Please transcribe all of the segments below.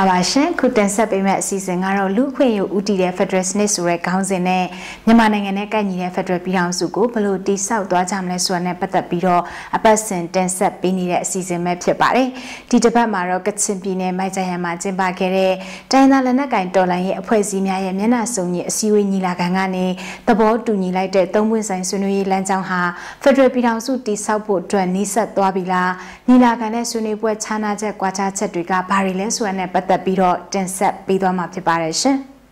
Mingla Washin could then sub a season or look when you uti the federal snake counts in a Yamaning and Ekani federal pian sugo below the south Dwajamless one but the biro a person then sub beneath that season map your body. Tita Maro gets simply near my Jayama Zimbakere, Diana Lanaka and Dolan, a poesimia Yamina Sony, Siwi Nila Gangani, the board to Nilite, Domus and Sunui Lanzangha, federal pian suit the southport to a Nisa Dwabila, Nila Gane Suni Tana Quata Cedrica Pariles when but the biro then set bidom up the parish.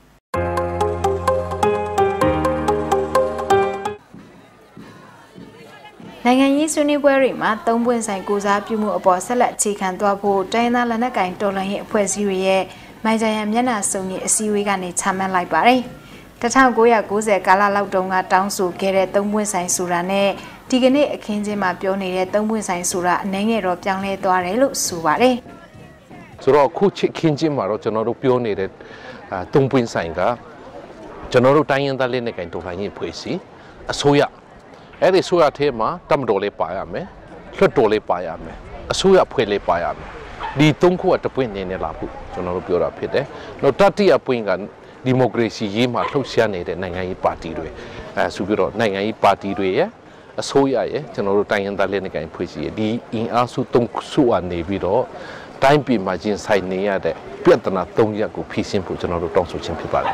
Nangan Suni Werima, Tombwins and goes up you move about select chicken to a boat, Diana Lanaka and Dolan Puesie, my Jayam Yana Sony, see we can eat Taman Library. The town Goya goes a Gala Laudonga down so get it, Tombwins and Surane, Tigane, a Kinjima Pionere, Tombwins and Sura, Nanga or Pianle Doare, Suare. So, Kuchi Kinjima, General Pionere, Tombwin Sanga, General Diana Lenek and Tolani Puesi, a soya. Every soya tema, Tamdole Payame, Lotole Payame, a soya Pele Payame. The Tonko at the point in the Lapu, General Pura Pite, no Tati Apwingan, democracy Yima, Luciane, and Nangai Party, Subiro, Nangai Party, a soya, General Diana Lenek and Puesi, the in Asu Tonksua Nevido, time be imagine side near the Pietana Tonyaku, Peace Simple, General Tonso Chimpipal.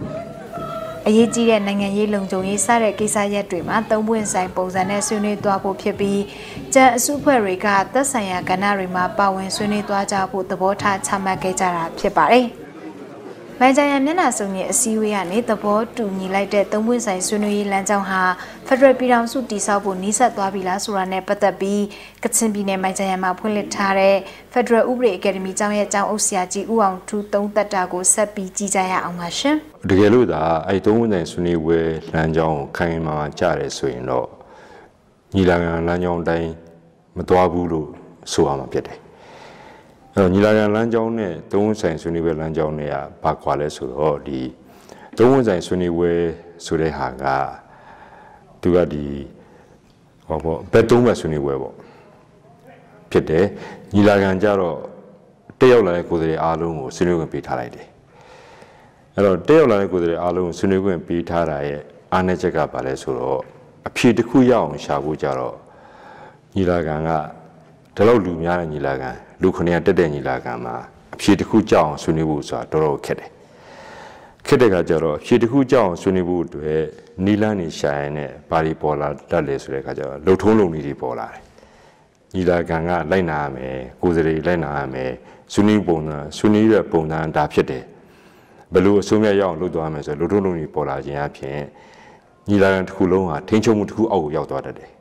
A year and Nangai Longjong is Sarah Kisaya Dreamer, the Winside Pose and Suni Dwapo Pipi, Ja Super Riga, the Saya Ganarima, Bowen Suni Dwaja put the water Tamaketara Pipari. Majayamina Suni, Siwiani, the board to Nilite, the Winside Suni Lanzangha, Federal Piram Suti Sabu Nisa Dwabila Surane Patabi, Katsimbine Majayama Puletare, Federal Uri Academy Jaya Osiaji Uang to Don Tatago Sapi Jaya Amashin. The Geluda, I don't know Sunni way Lanjong, Kaima, Chares, so in law. Nilang Lanjong Day, Matuabulu, Suama Pete. Nilang Lanjong, don't say Sunni way Lanjong, Paquales, or the don't say Sunni way Surehaga, Tugadi, or Betuma Sunni Webo. Pete, Nilang Jaro, Teola Kudri Alum, Sinu Pitalide. Teola Kudri Alum, Sunu and Pitara, Anachaka Palesuro, a Pitakuya on Shabujaro, Nilaganga, Telo Lumia Nilaga, Luconia de Nilagama, a Pitakuja on Sunibusa, Doro Kede. Kedegajaro, Pitakuja on Sunibu, Nilani Shine, Paripola, Dales Regaja, Lotolo Nidipola. Nilaganga, Lainame, Kudri Lainame, Sunibona, Sunira Bona and Dapete. Below Sumia Young Ludoames, a Luduni Pola Yapian, Nilan Kulonga, Tinchomutu out Yauda day.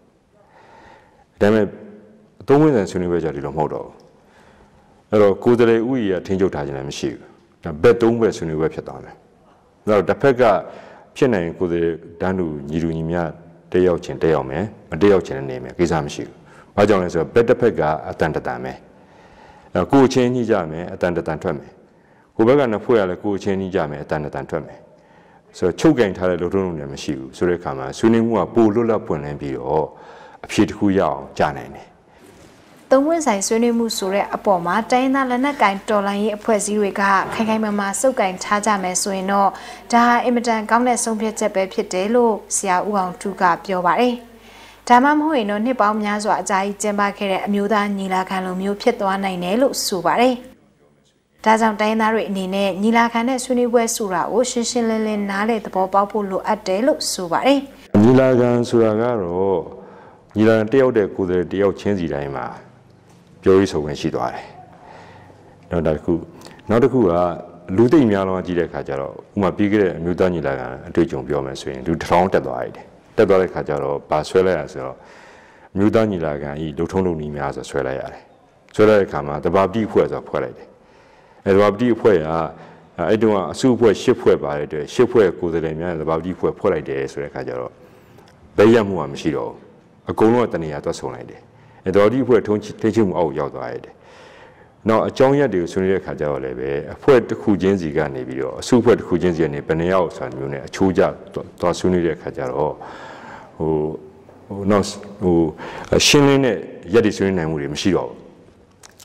Damn, don't win and Sunivaja Modo. Hello, Kudere, we are Tinjo Tajan Shiv. A bed don't wear Suni Websatan. Now, the Pega Piana and Kude Danu, Nirunimia, Deo Chen Deome, a Deo Chen name, Gizam Shiv. Majon is a better Pega attended Dame. A good chain Nijame attended Antame. Ubagan Puella Kucheni Jame at Tanatantame. So Chogan Taladon Mashu, Surekama, Sunimua, Pulula Punambi, or a Pit Huyao, Janene. The winds I Sunimu Sure Apoma, Diana Lanaka, Dolai, Puesirica, Kakamama, Soka, and Tajame Suino, Daha Imitan Gamle Sompia Pitelo, Sia Uang Tuga, Piobare. Tamam Huino, Nipam Yazwa, Jai, Jembakere, Muda, Nila Kalomu, Pietuana, Nelo, Subare. Tazam Diana Nine, Nila Cane Suniwe Sura, Ocean Shilin Nale, the Popolo at Delo, Subare. Nilagan Suragaro, Nilan Deo de Kuder Deo Chenzi Daima, Puriso when she died. Not that cool. Not a cool, Lute Miano Gide Cajaro, Uma Bigre, Mudani Lagan, and Tujum Bioman swing, to Tron Tadwide. Tadwale Cajaro, Pasuela as well. Mudani Lagan, Lutono Nimias as well. Sola Kama, the Babi was a quality. At Babdi Puya, I do a super ship by the ship where good the Babdi Pua Pola days, Recajaro. Bayamu Amshiro, a Gono Tania to Sonade. And the Odi were teaching out Yaudaide. Now a Jonia de Sunia Cajao Leve, a poet who Genzi Gani video, a super who Genzi and Peneo San Mune, a Chuja to Sunia Cajaro, who knows who a Shinin Yadisuin and William Shiro.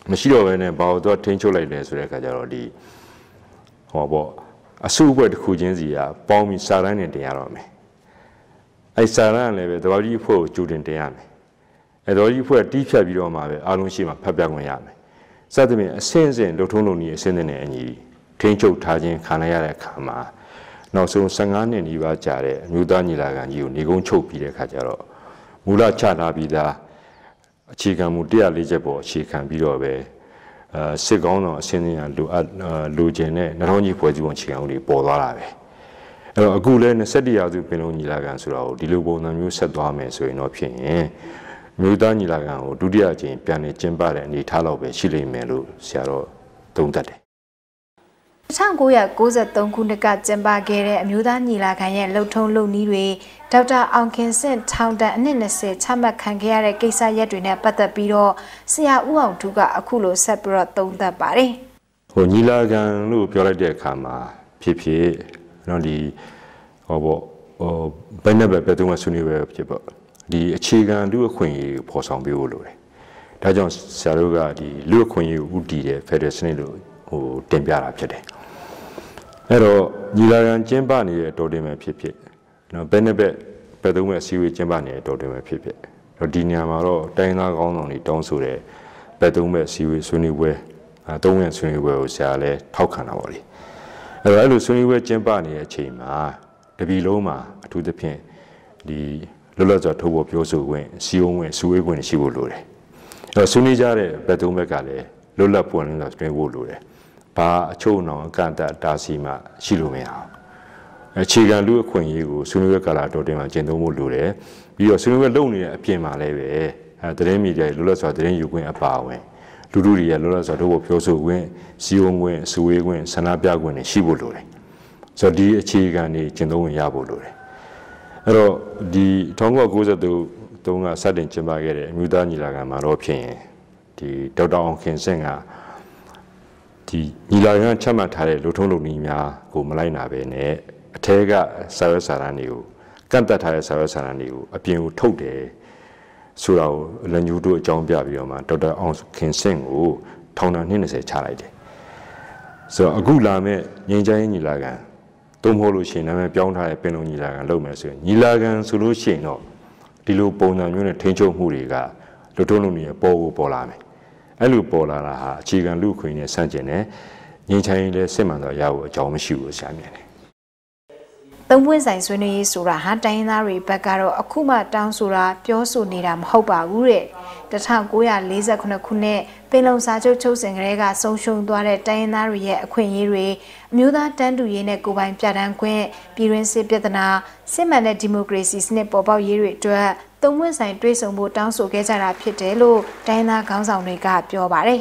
ไม่ใช่ว่าเนี่ยบ่าวตัวทิ้งช่วยเลยสุดท้ายก็จะรอดีหัวบ่อสู้ไปทุกอย่างสิอ่ะป้องมีสาระเนี่ยเดียวเราไหมไอ้สาระเนี่ยตัวที่พวกจูดเดียวไหมไอ้ตัวที่พวกที่เชื่อพี่เรามาอารมณ์ชิมาพับยักษ์มันยากไหมสัตว์มีเส้นเราทุ่งลงนี้เส้นเนี่ยอันนี้ทิ้งช่วยท่าจริงขันยาเลยขามาเราส่งสังกัดเนี่ยนี่ว่าจ่าเลยมิวดานี่ละกันอยู่นี่คงโชคดีเลยค่ะจ่าเรามูลค่าหน้าบิดาชีกันมุดเดียลิเจ็บบ่ชีกันพี่เราไปสิกองเนาะเส้นเนี่ยลูเจเนี่ยนักท่องเที่ยวผู้จีนชีกันอุปอดอะไรไปกูเลยเนี่ยเสด็จอยู่เป็นลงนี่ละกันสุดเราดิลูกบอกน้ำมิวเสด็จมาสวยเนาะเพียงมิวดานี่ละกันดูดีอาจจะเป็นเนี่ยเจนบ้าเลยนี่ท่าเราไปชิลิเมลูเสียเราตรงนั้นช่างกูอยากกูจะต้องคุณกาเจนบาเกเรอมิวดานีลากันရဲ့လှုပ်ထုံးလုပ်နည်းတွေဒေါက်တာအောင်ခင်စင့်ထောင်တန်းအနှစ်20ချမှတ်ခံခဲ့ရတဲ့ကိစ္စရပ်တွေနဲ့ပတ်သက်ပြီးတော့ဆရာဦးအောင်ထူးကအခုလိုဆက်ပြီးတော့သုံးသပ်ပါတယ်။ဟိုညီလာခံလို့ပြောလိုက်တဲ့အခါမှာဖြစ်ဖြစ်နော်ဒီဟိုဘယ်နဲ့ပဲတုံးမဆွေးနွေးပဲဖြစ်ပေါ့ဒီအခြေခံလူအခွင့်အရေးပေါ်ဆောင်ပေးဖို့လိုတယ်။ဒါကြောင့်ဆရာတို့ကဒီလူအခွင့်အရေးကိုဥတည်တဲ့ Federal စနစ်လို့ဟိုတင်ပြတာဖြစ်တယ်။အဲ့တော့ညီလာခံကျင်းပနေတဲ့တော်တင်မဲ့ဖြစ်ဖြစ်နော်ဘယ်နဲ့ပဲတုံးမဲ့အစည်းအဝေးကျင်းပနေတဲ့တော်တင်မဲ့ဖြစ်ဖြစ်တော့ဒီနေရာမှာတော့တိုင်းသားကောင်းဆောင်တွေတောင်းဆိုတဲ့ဘယ်တုံးမဲ့အစည်းအဝေးဆွေးနွေးပွဲသုံးရဆွေးနွေးပွဲကိုဆရာလည်းထောက်ခံတာပါလေအဲ့လိုဆွေးနွေးပွဲကျင်းပနေတဲ့အချိန်မှာတပီလုံးမှာအထူးသဖြင့်ဒီလွတ်လပ်စွာထုတ်ဖော်ပြောဆိုခွင့်စီယုံခွင့်စုဝေးခွင့်ရှိဖို့လိုတယ်အဲ့တော့ဆွေးနွေးကြတဲ့ဘယ်တုံးဘက်ကလည်းလွတ်လပ်ပွင့်လင်းစွာဆွေးနွေးဖို့လိုတယ်ဘာအချို့နောင်အကန့်အသတ်တားဆီးမှရှိလို့မရအောင်အခြေခံလူအခွင့်အရေးကိုဆွေးနွေးကာလတော်တင်မှာကျင့်သုံးဖို့လိုတယ်ပြီးတော့ဆွေးနွေးလုပ်နေတဲ့အပြင်မှာလည်းပဲသတင်းမီဒီယာလွတ်လပ်စွာသတင်းယူခွင့်အပါအဝင်လူထုတွေရဲ့လွတ်လပ်စွာထုတ်ဖော်ပြောဆိုခွင့်စီယုံခွင့်စုဝေးခွင့်ဆန္ဒပြခွင့်တွေရှိဖို့လိုတယ်ဆိုတော့ဒီအခြေခံတွေကျင့်သုံးဝင်ရဖို့လိုတယ်အဲ့တော့ဒီ1993တုန်းကစတင်ကျင်းပခဲ့တဲ့အမျိုးသားညီလာခံမှာတော့ဖြစ်ရင်ဒီဒေါက်တာအောင်ခင်စင့်ကဒီညီလာခံချမှတ်ထားတဲ့လူထုံးလူနည်းများကိုမလိုက်နာပဲနဲ့အထက်ကစာရွက်စာတမ်းတွေကိုကန့်သက်ထားတဲ့စာရွက်စာတမ်းတွေကိုအပြင်ကိုထုတ်တယ်ဆိုတာကိုလက်ညှိုးတို့အကြောင်းပြပြီးတော့မှဒေါက်တာအောင်ခင်စင့်ကိုထောင်ဒဏ်20ချလိုက်တယ်ဆိုတော့အခုလာမဲ့ငြိမ်းချမ်းရေးညီလာခံသုံးဖို့လို့ရှိရင်နာမည်ပြောင်းထားတဲ့ပင်လုံညီလာခံလုပ်မယ်ဆိုရင်ညီလာခံဆိုလို့ရှိရင်တော့ဒီလိုပုံစံမျိုးနဲ့ထိန်းချုပ်မှုတွေကလူထုံးလူနည်းပေါ်လာမယ်အဲ့လိုပေါ်လာတာဟာအခြေခံလူခွင့်နဲ့ဆန့်ကျင်တယ်ငြိမ်းချမ်းရေးလည်းစစ်မှန်တော့ရဖို့အကြောင်းမရှိဘူးရှာမြင်တယ်သုံးပွင့်ဆိုင်ဆွေးနွေးရေးဆိုတာဟာတိုင်းရင်းသားတွေဘက်ကတော့အခုမှတောင်းဆိုတာပြောဆိုနေတာမဟုတ်ပါဘူးတဲ့1948ခုနှစ်ပင်လုံစာချုပ်ချုပ်စဉ်ကလေးကဆုံးရှုံးသွားတဲ့တိုင်းရင်းသားတွေရဲ့အခွင့်အရေးတွေအမျိုးသားတန်းတူရေးနဲ့ကိုယ်ပိုင်ပြဋ္ဌာန်းခွင့်ပြည်တွင်းစစ်ပြဿနာစစ်မှန်တဲ့ဒီမိုကရေစီစနစ်ပေါ်ပေါက်ရေးတွေအတွက်သုံးပွင့်ဆိုင်တွဲဆုံဖို့တောင်းဆိုခဲ့ကြတာဖြစ်တယ်လို့တိုင်းရင်းသားခေါင်းဆောင်တွေကပြောပါတယ်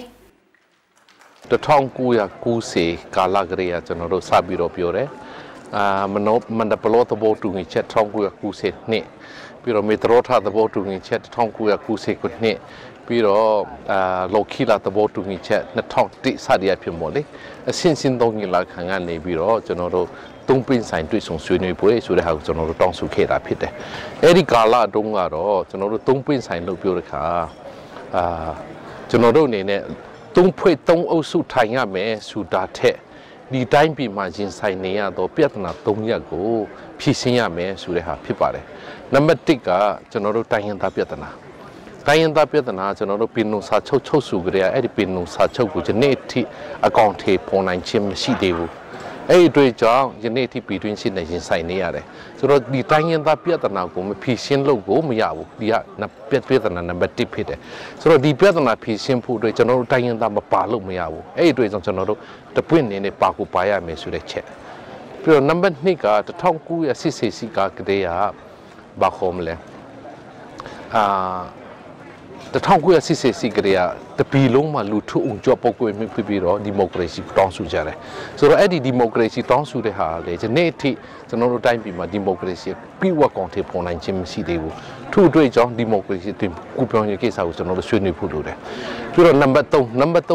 1990ကာလကလေးကကျွန်တော်တို့စပြီးတော့ပြောတယ်မန္တပလောသဘောတူညီချက်1990နှစ်ပြီးတော့မေတ္တာထသဘောတူညီချက်1990ခုနှစ်ပြီးတော့လော်ခီလာသဘောတူညီချက်2001စသည်အဖြစ်ပေါ့လေအစဉ်စဉ်သုံးညီလာခံကနေပြီးတော့ကျွန်တော်တို့သုံးပင်းဆိုင်တွေ့ဆုံဆွေးနွေးပွဲဆိုတဲ့ဟာကိုကျွန်တော်တို့တောင်းဆိုခဲ့တာဖြစ်တယ်အဲ့ဒီကာလတုန်းကတော့ကျွန်တော်တို့သုံးပင်းဆိုင်လို့ပြောတဲ့အခါကျွန်တော်တို့အနေနဲ့သုံးဖွဲ့သုံးအုပ်စုထိုင်ရမယ်ဆိုတာထက်ဒီတိုင်းပြည်မှာရင်ဆိုင်နေရတော့ပြဿနာ3ရပ်ကိုဖြေရှင်းရမယ်ဆိုတဲ့ဟာဖြစ်ပါတယ်နံပါတ်1ကကျွန်တော်တို့တိုင်းရင်းသားပြဿနာကျွန်တော်တို့ပင်လုံစာချုပ်စုကြရအဲ့ဒီပင်လုံစာချုပ်ကိုဒီနေ့အထိအကောင့်ထေပေါ်နိုင်ခြင်းမရှိသေးဘူးအဲ့ဒီတွေ့ကြောင့်ဒီနေ့အထိပြည်တွင်းစစ်နဲ့ရင်ဆိုင်နေရတယ်ဆိုတော့ဒီတိုင်းရင်းသားပြဿနာကိုမဖြေရှင်းလို့ကိုမရဘူးဒီကပြဿနာနံပါတ်1ဖြစ်တယ်ဆိုတော့ဒီပြဿနာဖြေရှင်းဖို့အတွက်ကျွန်တော်တို့တိုင်းရင်းသားမပါလို့မရဘူးအဲ့ဒီတွေ့ကြောင့်ကျွန်တော်တို့တပွင့်နေနဲ့ပါကိုပါရမယ်ဆိုတဲ့ချက်ပြီးတော့နံပါတ်2က1980ကကတည်းကဘာခေါ်မလဲ1980ကတည်းကတပီလုံးမှာလူထုအောင်ကြောပုတ်ကွေးမြပြီးတော့ဒီမိုကရေစီတောင်းဆိုကြတယ်ဆိုတော့အဲ့ဒီဒီမိုကရေစီတောင်းဆိုတဲ့ဟာလေဒီနေ့အထိကျွန်တော်တို့တိုင်းပြည်မှာဒီမိုကရေစီပြီးဝတ်ကောင်ထေပေါ်နိုင်ခြင်းမရှိသေးဘူးထို့အတွက်ကြောင့်ဒီမိုကရေစီတင်ကူပြောင်းရေးကိစ္စကိုကျွန်တော်တို့ဆွေးနွေးဖို့လိုတယ်ပြီးတော့နံပါတ်3က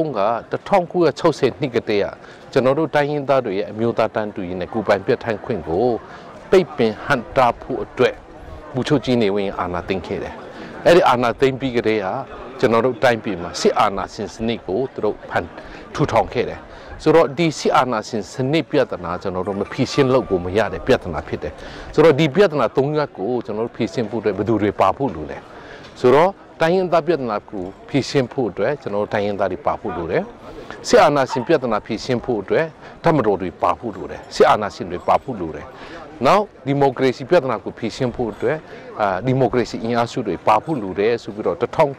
1960နှစ်ကတည်းကကျွန်တော်တို့တိုင်းရင်းသားတွေရဲ့အမျိုးသားတန်းတူရေးနဲ့ကိုယ်ပိုင်ပြဋ္ဌာန်းခွင့်ကိုပိတ်ပင်ဟန်တာဖို့အတွက်ဘူချုပ်ကြီးနေဝင်အာဏာသိမ်းခဲ့တယ်အဲ့ဒီအာဏာသိမ်းပြီးကြတဲ့ဟာကျွန်တော်တို့တိုင်းပြည်မှာစစ်အာဏာရှင်စနစ်ကိုသူတို့ဖန်ထူထောင်ခဲ့တယ်ဆိုတော့ဒီစစ်အာဏာရှင်စနစ်ပြဿနာကျွန်တော်တို့မဖြေရှင်းလို့ကိုမရတဲ့ပြဿနာဖြစ်တယ်ဆိုတော့ဒီပြဿနာ၃ရပ်ကိုကျွန်တော်တို့ဖြေရှင်းဖို့အတွက်ဘယ်သူတွေပါဖို့လိုလဲဆိုတော့တိုင်းရင်းသားပြဿနာကိုဖြေရှင်းဖို့အတွက်ကျွန်တော်တို့တိုင်းရင်းသားတွေပါဖို့လိုတယ်စစ်အာဏာရှင်ပြဿနာဖြေရှင်းဖို့အတွက်ဓမ္မတော်တွေပါဖို့လိုတယ်စစ်အာဏာရှင်တွေပါဖို့လိုတယ်နောက်ဒီမိုကရေစီပြဿနာကိုဖြေရှင်းဖို့အတွက်ဒီမိုကရေစီအင်အားစုတွေပါဖို့လိုတယ်ဆိုပြီးတော့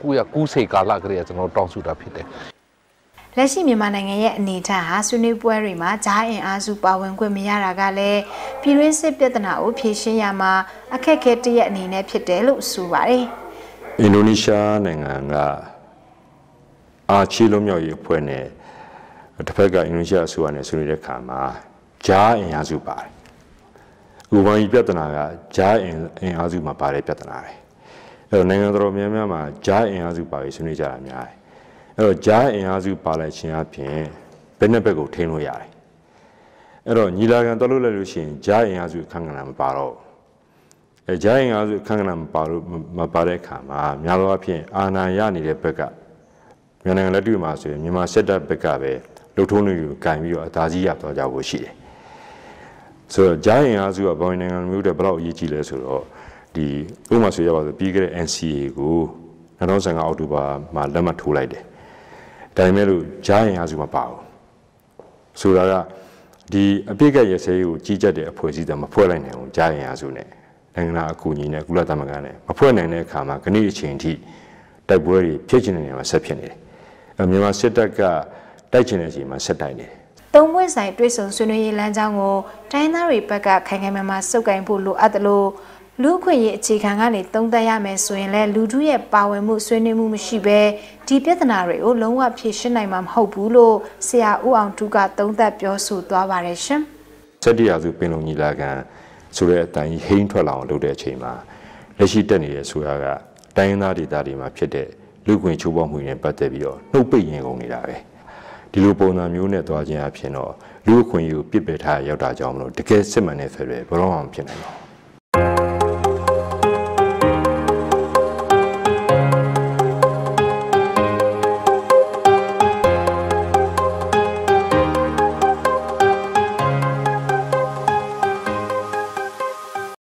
1990ကာလကလေးကကျွန်တော်တောင်းဆိုတာဖြစ်တယ်လက်ရှိမြန်မာနိုင်ငံရဲ့အနေအထားဟာဆွေးနွေးပွဲတွေမှာဂျားအင်အားစုပါဝင်ခွင့်မရတာကလည်းပြည်တွင်းစစ်ပြဿနာကိုဖြေရှင်းရမှာအခက်အခဲတစ်ရပ်အနေနဲ့ဖြစ်တယ်လို့ဆိုပါတယ်အင်ဒိုနီးရှားနိုင်ငံကအာချီလုံးမြောက်ရေးအဖွဲ့နဲ့တစ်ဖက်ကအင်ဒိုနီးရှားအစိုးရနဲ့ဆွေးနွေးတဲ့အခါမှာဂျားအင်အားစုပါတယ်ဥပမာပြဿနာကဂျားအင်အားစုမှာပါတဲ့ပြဿနာပဲအဲ့တော့နိုင်ငံတော်များများမှာဂျားအင်အားစုပါပြီးဆွေးနွေးကြတာများတယ်အဲ့တော့ဂျားအင်အားစုပါလိုက်ခြင်းအပြင်ဘယ်နှစ်ဘက်ကိုထိန်းလို့ရတယ်အဲ့တော့ညီလာခံတော်လို့လည်းလို့ရှိရင်ဂျားအင်အားစုအခန်းကဏ္ဍမပါတော့ဂျားအင်အားစုအခန်းကဏ္ဍမပါတဲ့အခါမှာများသောအားဖြင့်အာဏာရနေတဲ့ဘက်ကမြန်မာနိုင်ငံလက်တွေ့မှာဆိုရင်မြန်မာစစ်တပ်ဘက်ကပဲလှုပ်ထုံးတွေကိုကင်ပြီးတော့အသာစီးရသွားကြဖို့ရှိတယ်ဆိုတော့ဂျားအင်အားစုကဗမာနိုင်ငံမျိုးတွေဘယ်လောက်အရေးကြီးလဲဆိုတော့ဒီဥပမာဆိုရပါဆိုပြီးခဲ့တဲ့ NCA ကို2015အောက်တိုဘာမှာလက်မှတ်ထိုးလိုက်တယ်ဒါပေမဲ့လို့ဂျားအင်အားစုမပါဘူးဆိုတာကဒီအပြစ်ကရစဲကိုကြီးကြပ်တဲ့အဖွဲ့အစည်းတွေမဖွဲ့လိုက်နိုင်ဘူးဂျားအင်အားစုနဲ့နိုင်ငံတော်အကူအညီနဲ့ကုလသမဂ္ဂနဲ့မဖွဲ့နိုင်တဲ့အခါမှာခဏအချိန်ထိတိုက်ပွဲတွေဖြစ်ချင်တဲ့နေရာမှာဆက်ဖြစ်နေတယ်မြန်မာစစ်တပ်ကတိုက်ချင်တဲ့အချိန်မှာဆက်တိုက်နေတယ်သုံးပွင့်ဆိုင်တွေ့ဆုံဆွေးနွေးရေးလမ်းကြောင်းကိုတိုင်းသားတွေဘက်ကခိုင်ခိုင်မာမာစုပ်ကိုင်ဖို့လိုအပ်တယ်လို့လူခွင့်ရေးအခြေခံကနေသုံးသပ်ရမယ်ဆိုရင်လည်းလူထုရဲ့ပါဝင်မှုဆွေးနွေးမှုမရှိဘဲဒီပြဿနာတွေကိုလုံးဝဖြေရှင်းနိုင်မှာမဟုတ်ဘူးလို့ဆရာဦးအောင်တူကသုံးသပ်ပြောဆိုသွားပါတယ်ရှင်။ဆက်တရားစုပင်လုံညီလာခံဆိုတဲ့အတိုင်းဟိန်းထွက်လာအောင်လုပ်တဲ့အချိန်မှာလက်ရှိတက်နေတဲ့ဆိုတာကတိုင်းရင်းသားဒေသတွေမှာဖြစ်တဲ့လူခွင့်ချိုးဖောက်မှုတွေနဲ့ပတ်သက်ပြီးတော့နှုတ်ပိတ်ရင်ကုန်နေတာပဲ။ဒီလိုပုံစံမျိုးနဲ့သွားခြင်းအဖြစ်တော့လူ့အခွင့်အရေးကိုပြစ်ပယ်ထားရောက်တာကြောင့်မလို့တကယ်စစ်မှန်တဲ့ဖက်ပဲဘယ်တော့မှမဖြစ်နိုင်ပါဘူး